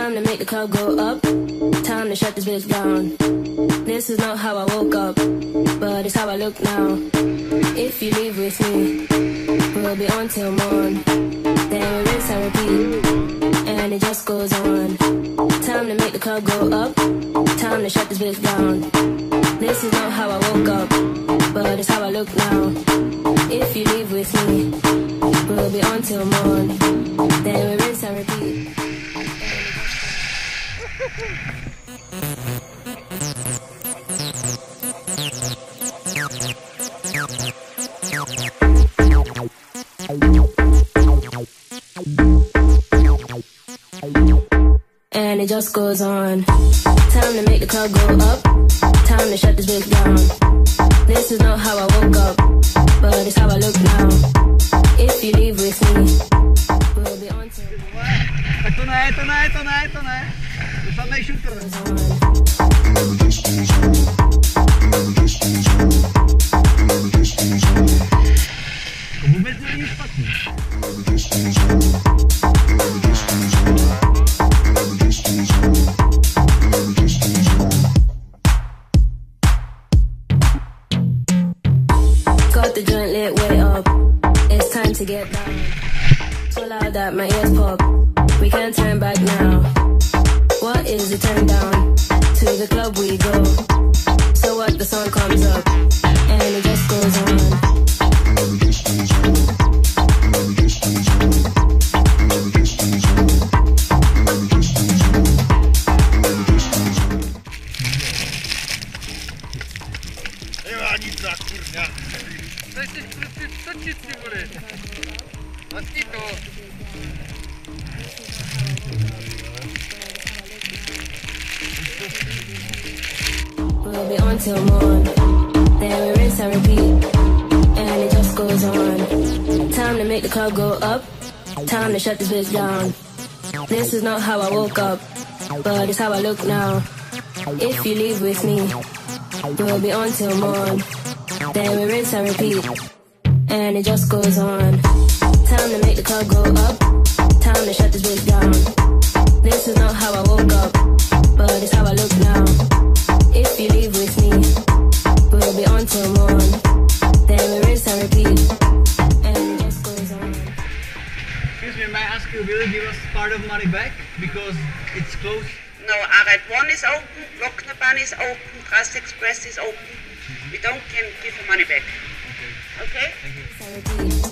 Time to make the club go up. Time to shut this bitch down. This is not how I woke up, but it's how I look now. If you leave with me, we'll be on till morn. Then we rinse and repeat, and it just goes on. Time to make the club go up. Time to shut this bitch down. This is not how I woke up, but it's how I look now. If you leave with me, we'll be on till morn. Then we rinse and repeat. And it just goes on. Time to make the club go up. Time to shut this bitch down. This is not how I woke up, but it's how I look now. If you leave with me, we'll be on to. Ito na. Saan may shooter? Kumubit na yung spot mo. Got the joint lit way up. It's time to get down. So loud that my ears pop. We can't turn back now. What is the turn down? To the club we go. So what, the song comes up, and it just goes on. Ewanica, kurnia. Co ci z tym bude? Masti to. We'll be on till morn. Then we rinse and repeat, and it just goes on. Time to make the club go up. Time to shut this bitch down. This is not how I woke up, but it's how I look now. If you leave with me, we'll be on till morn. Then we rinse and repeat, and it just goes on. Time to make the club go up. Time to shut this bitch down. This is not how I woke up, but it's how I look now. If you leave with me, we'll be on till morn. Then we rinse and repeat, and it just goes on. Excuse me, may I ask you, will you give us part of money back? Because it's closed. No, R1 is open, Glocknerbahn is open, Trust Express is open. We don't can give the money back. Okay. Okay? Thank you.